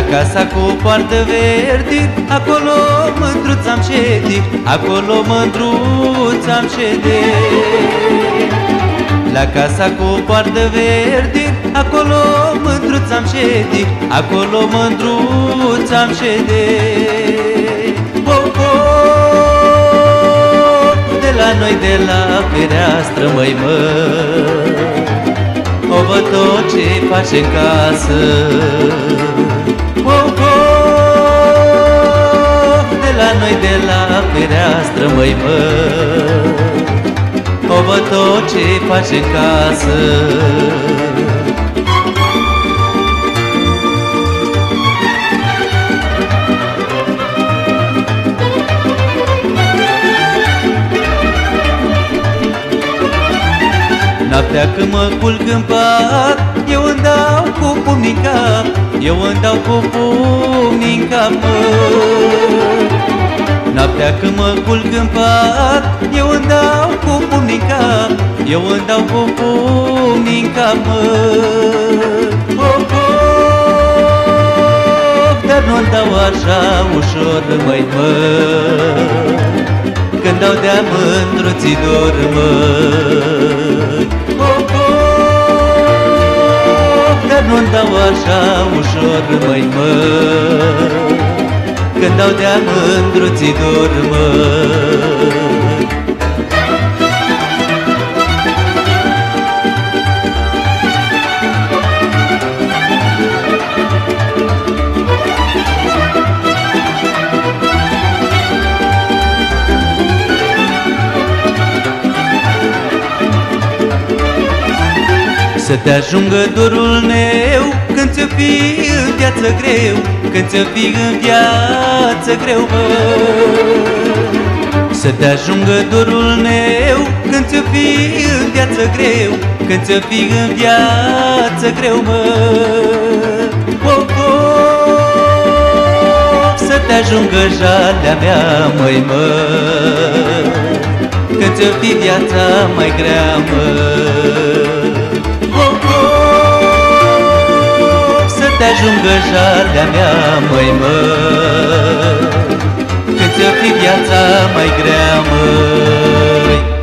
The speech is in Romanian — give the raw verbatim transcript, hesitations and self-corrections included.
casa cu poartă verde, acolo mândruț am ședit, acolo mândruț am ședit. La casa cu poartă verde, acolo mândruț am ședit, acolo mândruț am ședit. Oh, oh, de la noi, de la fereastră, măi, mă, o văd tot ce faci în casă. Oh, oh, de la noi, de la fereastră, măi, mă, o văd tot ce faci în casă. Noaptea când mă culc în pat, eu îmi dau cu pumnii în cap, eu îmi dau cu pumnii în cap, mă. Noaptea când mă culc în pat, eu îmi dau cu pumnii în cap, eu îmi dau cu pumnii în cap, mă. Oh, oh, dar nu-mi dau așa ușor, măi, mă, când dau de-a mândruțidor, mă. Oh, oh, dar nu-mi dau așa ușor, măi, mă, când dau de-a mândruțidor, mă. Să te ajungă dorul meu când ți-o fi în viață greu, când ți-o fi în viață greu, mă. Să te ajungă dorul meu când ți-o fi în viață greu, când ți-o fi în viață greu, mă. Oh, oh, să te ajungă jalea mea, măi, mă, când ți-o fi viața mai grea, mă. Să te ajungă jalea mea, măi, mă, când ți-o fi viața mai grea, măi.